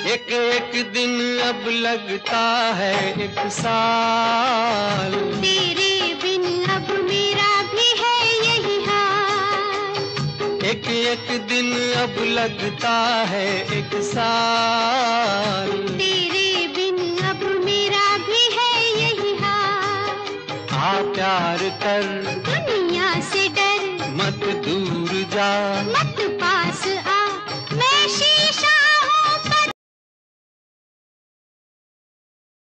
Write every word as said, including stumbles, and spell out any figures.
एक एक दिन अब लगता है एक साल, तेरे बिन अब मेरा भी है यही हाल। एक एक दिन अब लगता है एक साल, तेरे बिन अब मेरा भी है यही हाल। आ प्यार कर दुनिया से डर, मत दूर जा, मत